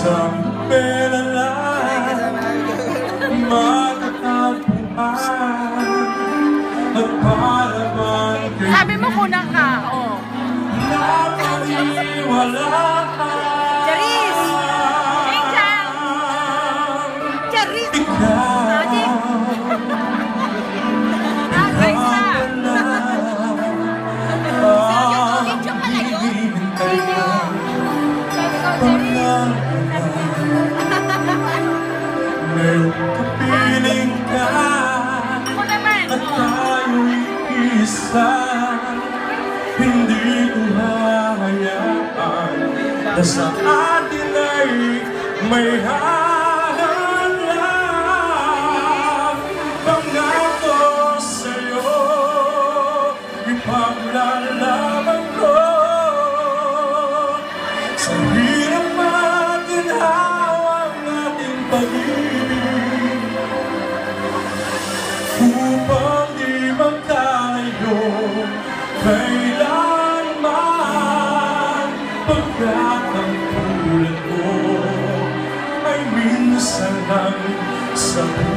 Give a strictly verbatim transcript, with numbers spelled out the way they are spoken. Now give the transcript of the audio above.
Isang pera lang matatagpuan at para bang sabi mo kunang ka, oh. napaniwala ka. Charis! Angel! Charis! Ikaw Guys na! Kapiling ka at tayo'y isa. Hindi ko hahayaan na sa atin ay may hahanap. Pangako sa'yo ipaglalaban ko sa hirap at ginhawang ating pag-ibig, upang di magkalayo kailanman. Pagkat ang tulad mo ay minsan lang sa